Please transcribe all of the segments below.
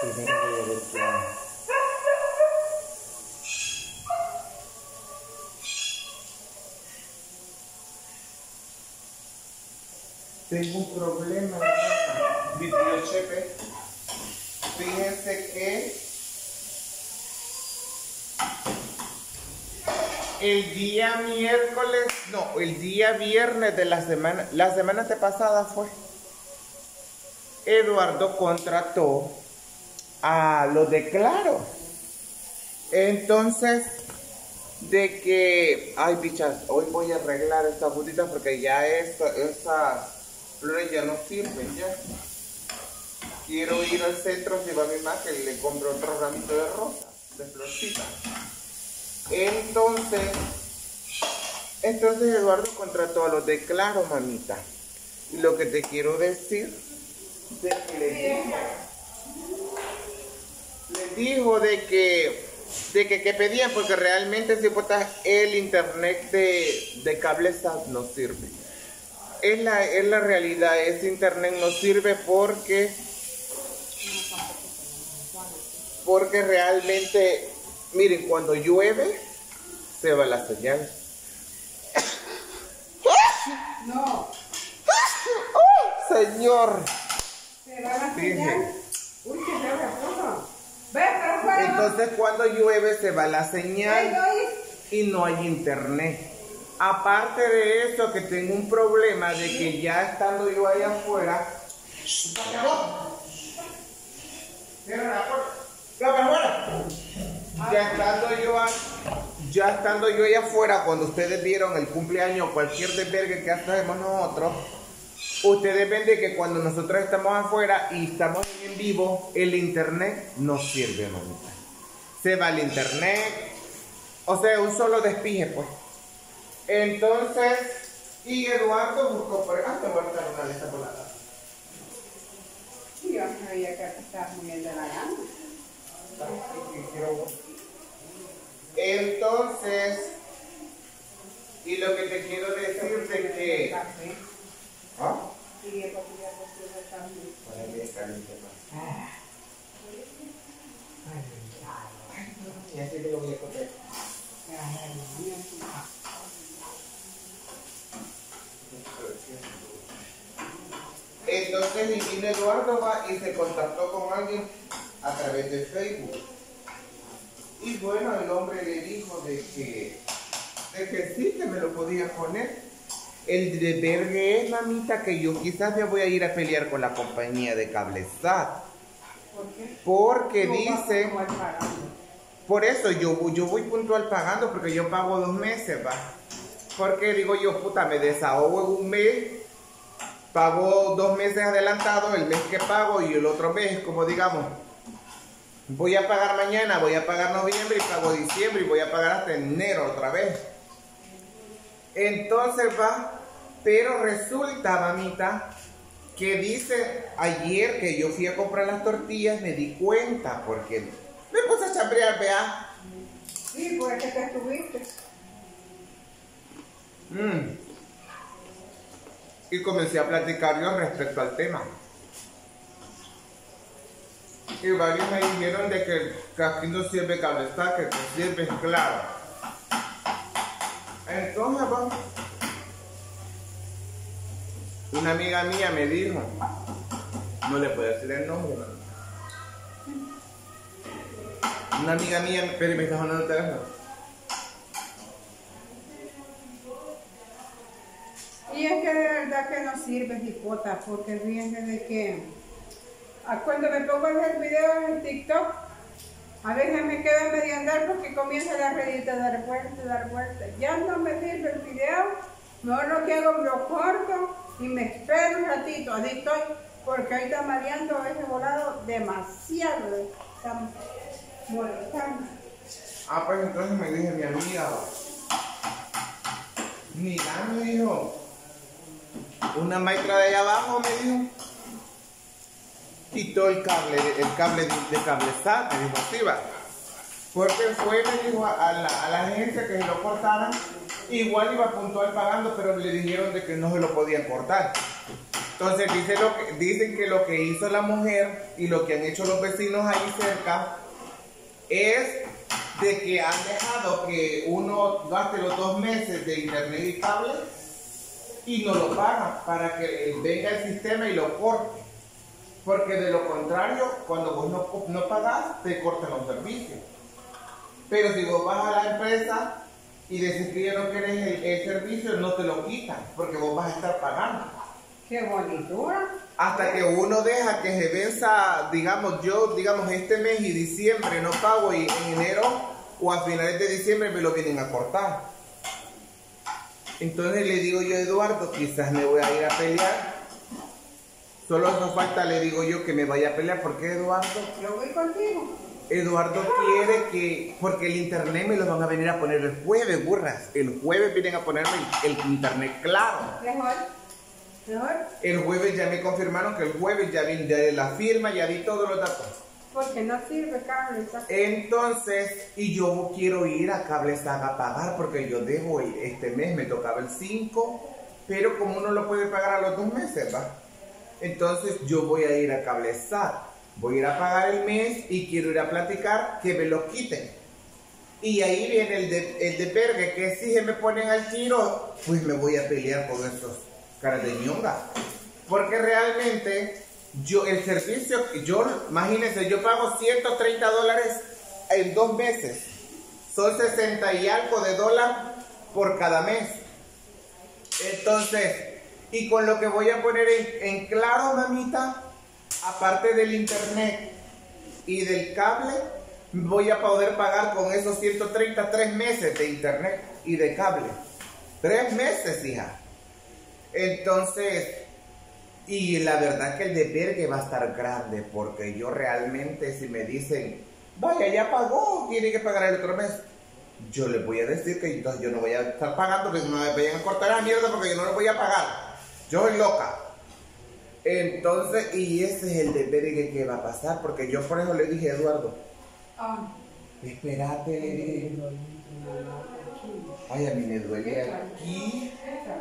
Primero voy a ver qué hago. Tengo un problema, mi tío Chepe. Fíjense que el día miércoles, no, el día viernes de la semana antepasada fue, Eduardo contrató a los de Claro. Entonces, de que, ay bichas, hoy voy a arreglar estas butitas porque ya esas flores ya no sirven ya. Quiero ir al centro, llevar a mi mamá que le compro otro ramito de rosas, de florcitas. Entonces Eduardo contrató a los de Claro, mamita. Y lo que te quiero decir, de que les dijo de que pedían, porque realmente si botas el internet de cable SAT no sirve. Es la realidad, ese internet no sirve porque realmente, miren, cuando llueve se va la señal. No. ¡Oh, señor! Se va la señal. Uy, que se abre todo. Ve, pero fuera. Entonces cuando llueve se va la señal y no hay internet. Aparte de eso, que tengo un problema de que ya estando yo allá afuera, ya estando yo allá afuera, cuando ustedes vieron el cumpleaños, cualquier desvergue que hacemos nosotros, ustedes ven de que cuando nosotros estamos afuera y estamos en vivo, el internet no sirve, mamita. Se va el internet, o sea, un solo despije, pues. Entonces, y Eduardo buscó por... Ah, te voy a dar una de estas voladas. Yo sabía que te estabas muriendo la gana. Entonces, y lo que te quiero decir de que... ¿Ah? Sí, eso quería decir también. Para que caliente más. Y así que lo voy a comer. Entonces y vino Eduardo y se contactó con alguien a través de Facebook. Y bueno, el hombre le dijo de que sí, que me lo podía poner. El desvergue es, mamita, que yo quizás me voy a ir a pelear con la compañía de cable SAT. ¿Por qué? Porque dice... Por eso yo voy puntual pagando, porque yo pago 2 meses, va. Porque digo yo, puta, me desahogo en un mes, pago 2 meses adelantado, el mes que pago y el otro mes, como digamos, voy a pagar mañana, voy a pagar noviembre y pago diciembre y voy a pagar hasta enero otra vez. Entonces va, pero resulta, mamita, que dice ayer que yo fui a comprar las tortillas, me di cuenta, porque me puse a chambrear, vea. Sí, pues que te estuviste. Y comencé a platicar yo respecto al tema. Y varios me dijeron de que aquí no sirve cable SAT, que sirve Claro. Entonces, vamos. Una amiga mía me dijo, no le puedo decir el nombre, ¿no? Una amiga mía, pero me está sonando el teléfono. Y es que de verdad que no sirve, hipota, porque fíjense de que cuando me pongo a ver videos en TikTok, a veces me quedo a medio andar porque comienza la redita a dar vueltas. Ya no me sirve el video, mejor lo que hago lo corto y me espero un ratito, así estoy, porque ahí está mareando ese volado demasiado, está molestando. Ah, pues entonces me dije mi amiga, mira, me dijo, una maestra de allá abajo me dijo, quitó el cable de cable SAT, me dijo, así va. Porque fue, me dijo a la agencia que se lo cortaran, igual iba puntual pagando, pero le dijeron de que no se lo podían cortar. Entonces dicen que lo que hizo la mujer y lo que han hecho los vecinos ahí cerca es de que han dejado que uno gaste los 2 meses de internet y cable y no lo pagan para que venga el sistema y lo corte. Porque de lo contrario, cuando vos no pagás, te cortan los servicios. Pero si vos vas a la empresa y decís que ya no querés el servicio, no te lo quitan, porque vos vas a estar pagando. ¡Qué bonitura! Hasta que uno deja que se venza, digamos, este mes y diciembre no pago y en enero o a finales de diciembre me lo vienen a cortar. Entonces le digo yo a Eduardo, quizás me voy a ir a pelear. Solo nos falta, le digo yo, que me vaya a pelear. ¿Por qué, Eduardo? Yo voy contigo. Eduardo quiere que, porque el internet me lo van a venir a poner el jueves, burras. El jueves vienen a ponerme el internet claro. Mejor. El jueves ya me confirmaron que el jueves ya vi la firma, ya vi todos los datos. Porque no sirve cable. Entonces, y yo quiero ir a Cable Saga a pagar porque yo debo este mes, me tocaba el 5, pero como uno lo puede pagar a los 2 meses, ¿va? Entonces yo voy a ir a Cable Saga, voy a ir a pagar el mes y quiero ir a platicar que me lo quiten. Y ahí viene el de verga, que si se me ponen al tiro, pues me voy a pelear con estos caras de ñonga. Porque realmente el servicio, imagínense, yo pago $130 en 2 meses. Son 60 y algo de dólar por cada mes. Entonces, y con lo que voy a poner en claro, mamita, aparte del internet y del cable, voy a poder pagar con esos 130 3 meses de internet y de cable. 3 meses, hija. Entonces, y la verdad que el de vergue va a estar grande, porque yo realmente, si me dicen, vaya, ya pagó, tiene que pagar el otro mes, yo les voy a decir que entonces yo no voy a estar pagando, que no me vayan a cortar la mierda porque yo no lo voy a pagar. Yo soy loca. Entonces, y ese es el de vergue que va a pasar, porque yo por eso le dije a Eduardo, espérate, le dije, ay, a mí me duele aquí.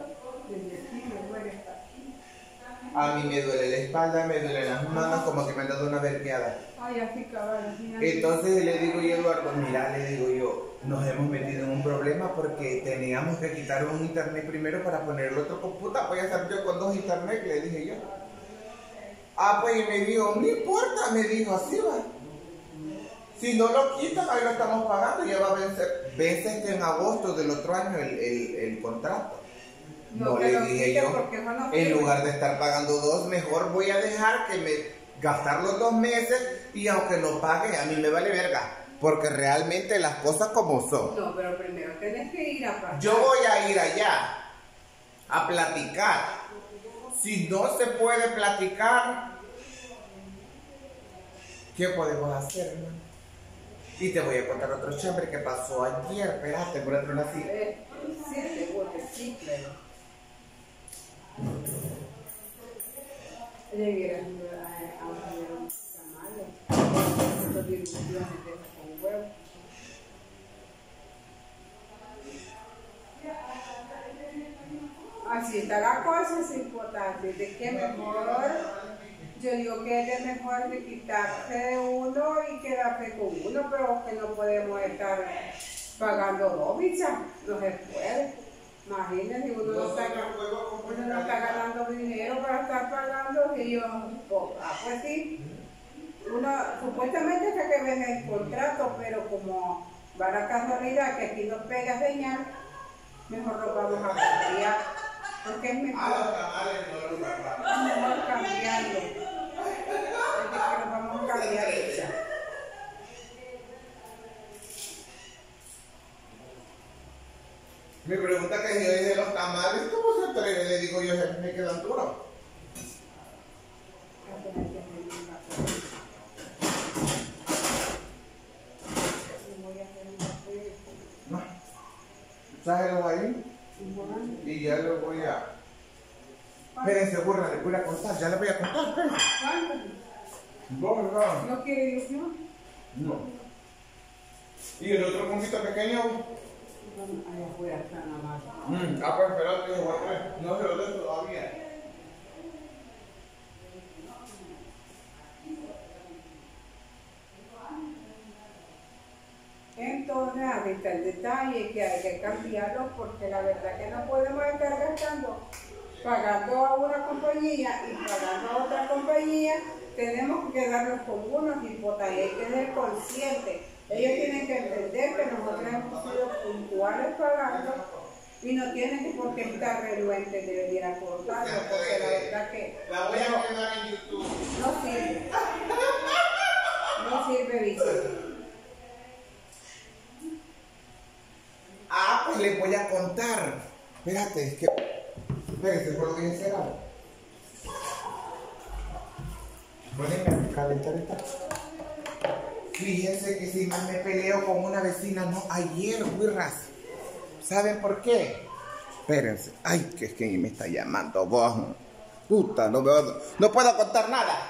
A mí me duele la espalda, me duelen las manos, como que me han dado una vergueada. Ay, así cabal. Entonces le digo yo a Eduardo, mira, le digo yo, nos hemos metido en un problema porque teníamos que quitar un internet primero para poner el otro computa. Voy a estar yo con 2 internet, le dije yo. Pues y me dijo, no importa, me dijo, así va. Si no lo quitan, ahí lo estamos pagando, ya va a vencer. Vence en agosto del otro año el contrato. No le dije yo, en lugar de estar pagando 2, mejor voy a dejar que me gastar los 2 meses y aunque no pague, a mí me vale verga, porque realmente las cosas como son. No, pero primero tenés que ir a pagar. Yo voy a ir allá a platicar. Si no se puede platicar, ¿qué podemos hacer, hermano? Y te voy a contar otro chambre que pasó ayer. Espérate, por otro lado así. Sí, sí, claro. Llegué a unos tamales, dos diluciones de esas con huevo. Así está la cosa, es importante. ¿De qué mejor? Yo digo que es mejor de quitarse de uno y quedarse con uno, pero que no podemos estar pagando 2, bicha. No se puede. Imagínense, uno no está ganando dinero para estar pagando y yo, pues sí, uno supuestamente es que ven el contrato, pero como va la casualidad que aquí nos pega señal, mejor lo vamos a cambiar, porque es mejor cambiarlo, es que lo vamos a cambiar ya. Me pregunta que si yo dije los tamales, ¿cómo se atreve? Le digo yo, me quedan duros. No. Sájelos ahí. Y ya lo voy a... Espérense, burra, le voy a contar, ya le voy a contar, espérense. ¿No quiere ilusión? No. ¿Y el otro poquito pequeño? Allá afuera está nada más. Pues espérate, no se lo dejo todavía. o sea, ahí está el detalle, que hay que cambiarlo, porque la verdad que no podemos estar gastando, pagando a una compañía y pagando a otra compañía. Tenemos que quedarnos con unos hipotas y hay que ser conscientes. Ellos tienen que entender que nosotros hemos sido puntuales pagando y no tienen por qué estar renuentes de venir a cortarlo, porque la verdad que la voy a quedar en YouTube. no sirve. No sirve, Vicente. Ah, pues les voy a contar. Espérate, es que... Espérate, ¿por qué es cerrado? Poneme a calentar esta. Fíjense que si más me peleo con una vecina, no, ayer, Wirras. ¿Saben por qué? Espérense. Ay, que es que me está llamando vos. Puta, no puedo contar nada.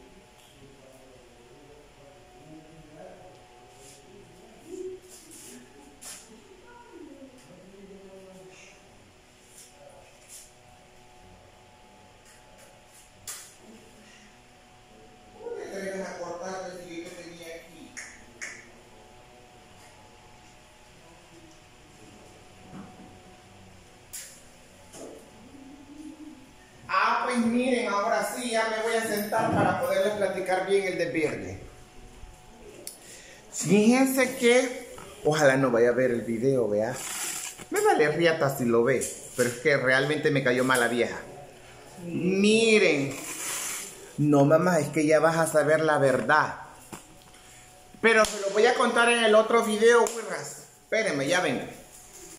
Pues miren, ahora sí ya me voy a sentar para poderles platicar bien el desviernes. Fíjense que, ojalá no vaya a ver el video, vea. Me vale riata si lo ve, pero es que realmente me cayó mal la vieja. Miren, no mamá, es que ya vas a saber la verdad. Pero se lo voy a contar en el otro video, Wirras. Espérenme, ya vengo.